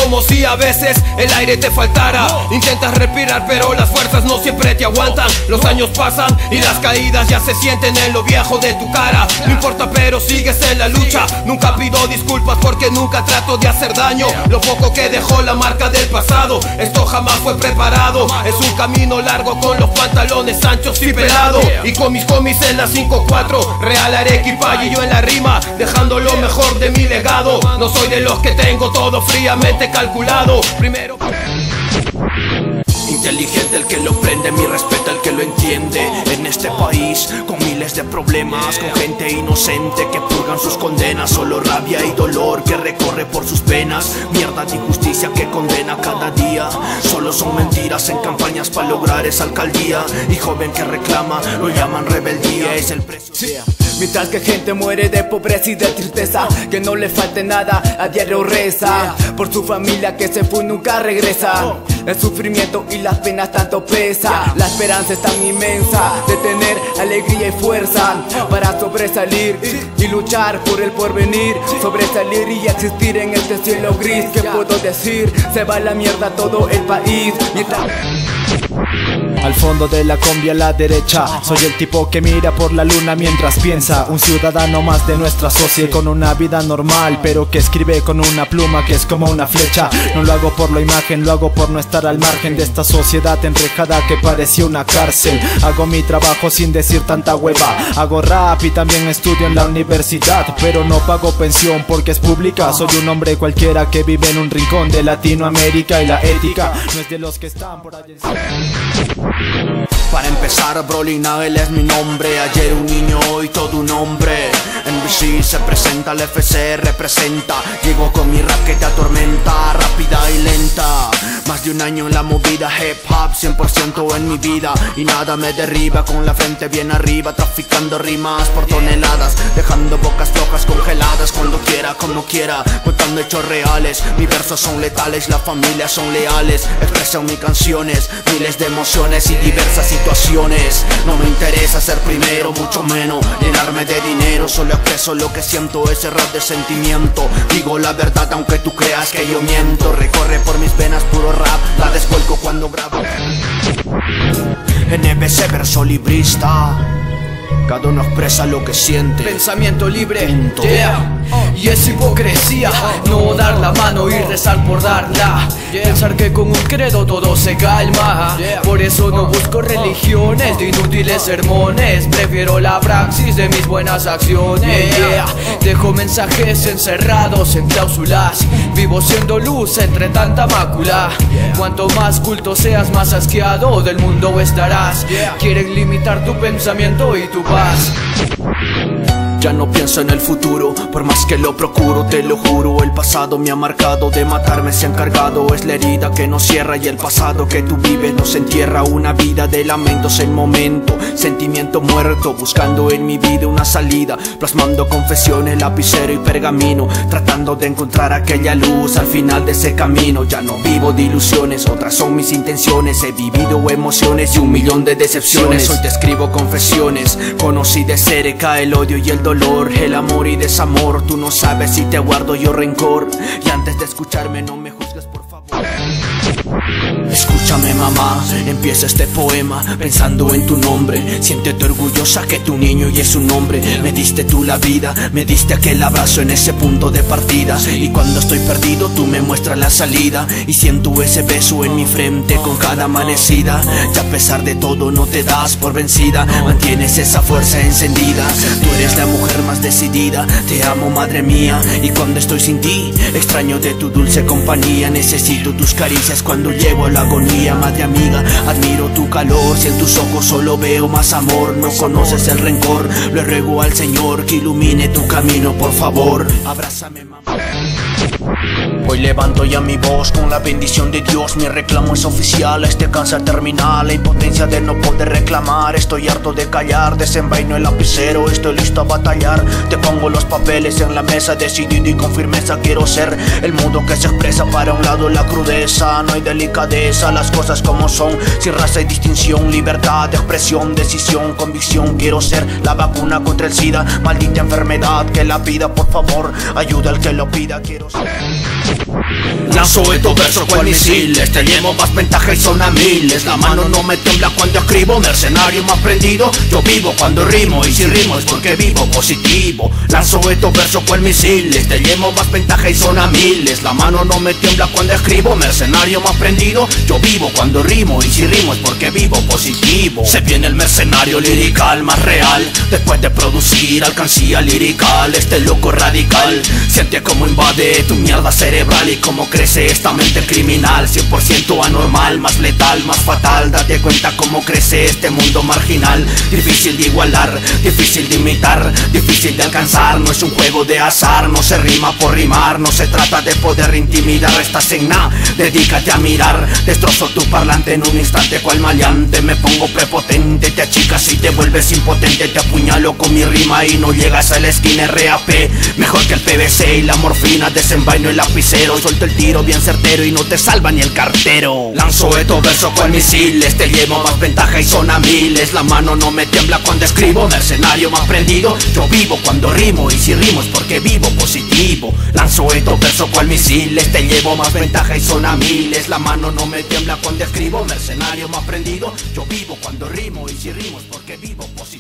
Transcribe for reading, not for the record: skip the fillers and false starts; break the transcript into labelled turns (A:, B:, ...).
A: como si a veces el aire te faltara. Intentas respirar pero las fuerzas no siempre te aguantan. Los años pasan y las caídas ya se sienten en lo viejo de tu cara. No importa pero sigues en la lucha. Nunca pido disculpas porque nunca trato de hacer daño. Lo poco que dejó la marca del pasado, esto jamás fue preparado. Es un camino largo con los pantalones anchos y pelado. Y con mis homies en la 5-4, Real Arequipa y yo en la rima, dejando lo mejor de mi legado. No soy de los que tengo todo fríamente calculado. Primero
B: inteligente el que lo prende, mi respeto el que lo entiende. En este país con miles de problemas, con gente inocente que purgan sus condenas. Solo rabia y dolor que recorre por sus venas. Mierda de injusticia que condena cada día. Solo son mentiras en campañas para lograr esa alcaldía. Y joven que reclama, lo llaman rebeldía. Es el precio.
C: Mientras que gente muere de pobreza y de tristeza, que no le falte nada, a diario reza por su familia que se fue y nunca regresa. El sufrimiento y las penas tanto pesa. La esperanza es tan inmensa de tener alegría y fuerza para sobresalir y luchar por el porvenir. Sobresalir y existir en este cielo gris. ¿Qué puedo decir? Se va a la mierda todo el país mientras...
D: Al fondo de la combi a la derecha, soy el tipo que mira por la luna mientras piensa. Un ciudadano más de nuestra sociedad con una vida normal, pero que escribe con una pluma que es como una flecha. No lo hago por la imagen, lo hago por no estar al margen de esta sociedad enrejada que parecía una cárcel. Hago mi trabajo sin decir tanta hueva. Hago rap y también estudio en la universidad, pero no pago pensión porque es pública. Soy un hombre cualquiera que vive en un rincón de Latinoamérica y la ética no es de los que están por allá.
B: Para empezar, Broly Nagel es mi nombre. Ayer un niño, hoy todo un hombre. NBC se presenta, el FC representa. Llego con mi rap que te atormenta, rápida y lenta. Más de un año en la movida hip hop, 100% en mi vida. Y nada me derriba, con la frente bien arriba, traficando rimas por toneladas, dejando bocas flojas congeladas. Cuando quiera, como quiera, contando hechos reales. Mis versos son letales, la familia son leales. Expresan mis canciones, miles de emociones y diversas situaciones. No me interesa ser primero, mucho menos llenarme de dinero. Solo expreso lo que siento, ese rap de sentimiento. Digo la verdad aunque tú creas que yo miento. Recorre por mis venas puro rap, la desvuelco cuando grabo. NBC verso librista, cada uno expresa lo que siente.
C: Pensamiento libre, yeah. Y es hipocresía no dar la mano y rezar por darla. Pensar que con un credo todo se calma. Por eso no busco religiones de inútiles sermones. Prefiero la praxis de mis buenas acciones. Dejo mensajes encerrados en cláusulas. Vivo siendo luz entre tanta mácula. Cuanto más culto seas, más asqueado del mundo estarás. Quieren limitar tu pensamiento y tu paz.
B: Ya no pienso en el futuro, por más que lo procuro, te lo juro. El pasado me ha marcado, de matarme se ha encargado. Es la herida que no cierra y el pasado que tú vives no se entierra. Una vida de lamentos en momento, sentimiento muerto, buscando en mi vida una salida. Plasmando confesiones, lapicero y pergamino, tratando de encontrar aquella luz al final de ese camino. Ya no vivo de ilusiones, otras son mis intenciones. He vivido emociones y 1.000.000 de decepciones. Hoy te escribo confesiones, conocí de cerca el odio y el dolor, el amor y desamor. Tú no sabes si te guardo yo rencor. Y antes de escucharme no me juzgues por favor. Escúchame mamá, empieza este poema pensando en tu nombre. Siéntete orgullosa que tu niño y es un hombre. Me diste tú la vida, me diste aquel abrazo en ese punto de partida. Y cuando estoy perdido tú me muestras la salida. Y siento ese beso en mi frente con cada amanecida. Y a pesar de todo no te das por vencida, mantienes esa fuerza encendida. Tú eres la mujer más decidida, te amo madre mía. Y cuando estoy sin ti, extraño de tu dulce compañía. Necesito tus caricias cuando llego a la agonía. Madre amiga, admiro tu calor, si en tus ojos solo veo más amor. No conoces el rencor, le ruego al Señor que ilumine tu camino, por favor. Abrázame mamá. Hoy levanto ya mi voz con la bendición de Dios. Mi reclamo es oficial, este cáncer terminal, la impotencia de no poder reclamar. Estoy harto de callar, desenvaino el lapicero, estoy listo a batallar. Te pongo los papeles en la mesa, decidido y con firmeza quiero ser el mundo que se expresa. Para un lado la crudeza, no hay delicadeza, las cosas como son, sin raza y distinción. Libertad de expresión, decisión, convicción. Quiero ser la vacuna contra el SIDA, maldita enfermedad que la pida, por favor, ayuda al que lo pida. Quiero Lanzo estos versos cual misiles, te llevo más ventaja y son a miles. La mano no me tiembla cuando escribo, mercenario más prendido. Yo vivo cuando rimo, y si rimo es porque vivo positivo. Lanzo estos versos cual misiles, te llevo más ventaja y son a miles. La mano no me tiembla cuando escribo, mercenario más prendido. Yo vivo cuando rimo, y si rimo es porque vivo positivo. Se viene el mercenario lirical más real, después de producir alcancía lirical. Este loco radical siente como invade tu mierda cerebral y como crece esta mente criminal, 100% anormal, más letal, más fatal. Date cuenta cómo crece este mundo marginal, difícil de igualar, difícil de imitar, difícil de alcanzar. No es un juego de azar, no se rima por rimar, no se trata de poder intimidar. Estás en nada, dedícate a mirar, destrozo tu parlante en un instante cual maleante. Me pongo prepotente, te achicas y te vuelves impotente. Te apuñalo con mi rima y no llegas a la esquina. RAP, mejor que el PVC y la morfina, desenvaino el lapicero. Suelto el tiro bien certero y no te salva ni el cartero. Lanzo estos versos cual misiles, te llevo más ventaja y son a miles. La mano no me tiembla cuando escribo, mercenario más prendido. Yo vivo cuando rimo, y si rimo es porque vivo positivo. Lanzo estos versos cual misiles, te llevo más ventaja y son a miles. La mano no me tiembla cuando escribo, mercenario más prendido. Yo vivo cuando rimo, y si rimo es porque vivo positivo.